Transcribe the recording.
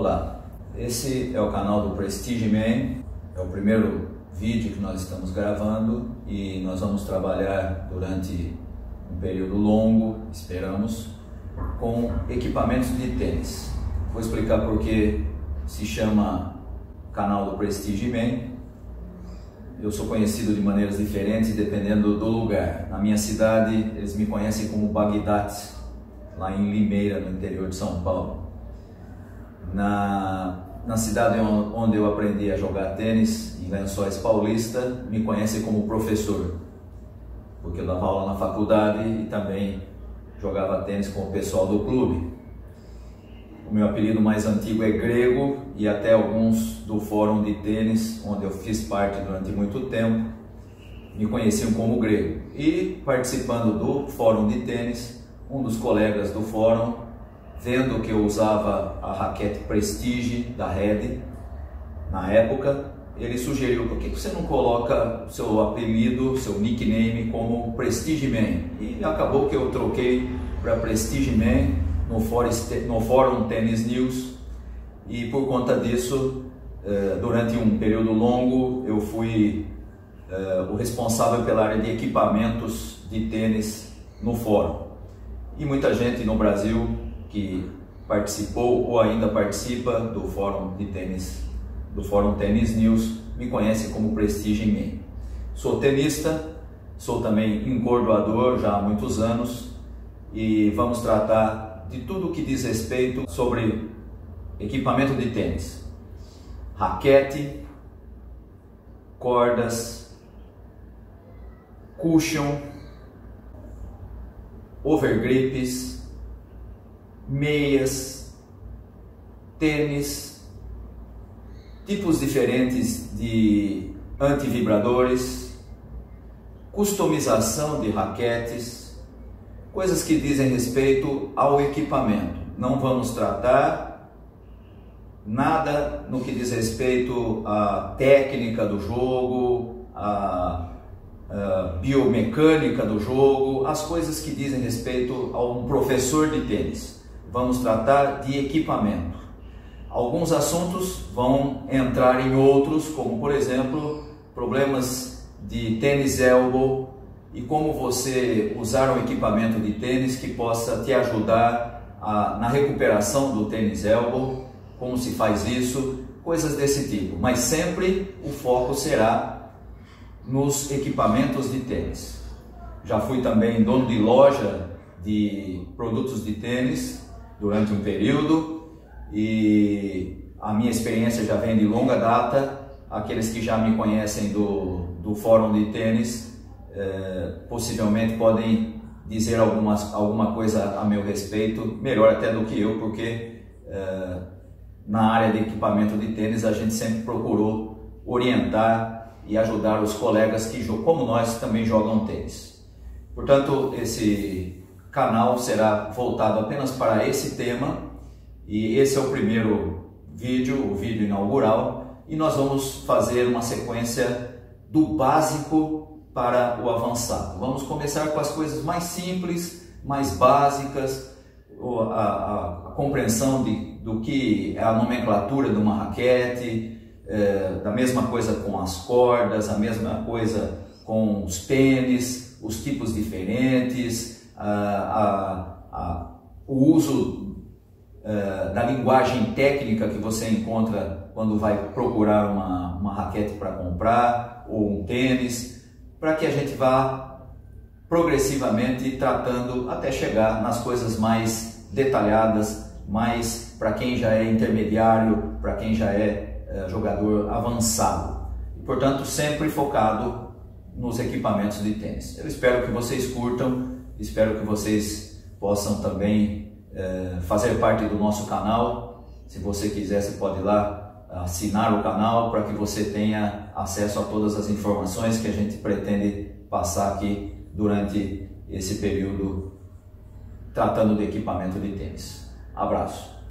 Olá, esse é o canal do Prestige Man, é o primeiro vídeo que nós estamos gravando e nós vamos trabalhar durante um período longo, esperamos, com equipamentos de tênis. Vou explicar por que se chama canal do Prestige Man. Eu sou conhecido de maneiras diferentes dependendo do lugar. Na minha cidade eles me conhecem como Bagdad, lá em Limeira, no interior de São Paulo. Na cidade onde eu aprendi a jogar tênis, em Lençóis Paulista, me conhecem como professor, porque eu dava aula na faculdade e também jogava tênis com o pessoal do clube. O meu apelido mais antigo é Grego e até alguns do fórum de tênis, onde eu fiz parte durante muito tempo, me conheciam como Grego. E participando do fórum de tênis, um dos colegas do fórum, vendo que eu usava a raquete Prestige da Red, na época, ele sugeriu: por que você não coloca seu apelido, seu nickname como Prestige Man? E acabou que eu troquei para Prestige Man no Fórum Tennis News, e por conta disso, durante um período longo, eu fui o responsável pela área de equipamentos de tênis no fórum. E muita gente no Brasil que participou ou ainda participa do Fórum de Tênis, do Fórum Tennis News, me conhece como Prestige Man. Sou tenista, sou também encordoador já há muitos anos e vamos tratar de tudo que diz respeito sobre equipamento de tênis: raquete, cordas, cushion, overgrips, meias, tênis, tipos diferentes de antivibradores, customização de raquetes, coisas que dizem respeito ao equipamento. Não vamos tratar nada no que diz respeito à técnica do jogo, à biomecânica do jogo, as coisas que dizem respeito a um professor de tênis. Vamos tratar de equipamento. Alguns assuntos vão entrar em outros, como por exemplo, problemas de tênis elbow e como você usar um equipamento de tênis que possa te ajudar na recuperação do tênis elbow, como se faz isso, coisas desse tipo. Mas sempre o foco será nos equipamentos de tênis. Já fui também dono de loja de produtos de tênis durante um período e a minha experiência já vem de longa data. Aqueles que já me conhecem do fórum de tênis possivelmente podem dizer alguma coisa a meu respeito, melhor até do que eu, porque na área de equipamento de tênis a gente sempre procurou orientar e ajudar os colegas que, como nós, também jogam tênis. Portanto, esse canal será voltado apenas para esse tema e esse é o primeiro vídeo, o vídeo inaugural, e nós vamos fazer uma sequência do básico para o avançado. Vamos começar com as coisas mais simples, mais básicas, a compreensão do que é a nomenclatura de uma raquete, da mesma coisa com as cordas, a mesma coisa com os tênis, os tipos diferentes, o uso da linguagem técnica que você encontra quando vai procurar uma raquete para comprar ou um tênis, para que a gente vá progressivamente tratando até chegar nas coisas mais detalhadas, mais para quem já é intermediário, para quem já é jogador avançado. E, portanto, sempre focado nos equipamentos de tênis. Eu espero que vocês curtam, espero que vocês possam também fazer parte do nosso canal. Se você quiser, você pode ir lá assinar o canal para que você tenha acesso a todas as informações que a gente pretende passar aqui durante esse período tratando de equipamento de tênis. Abraço!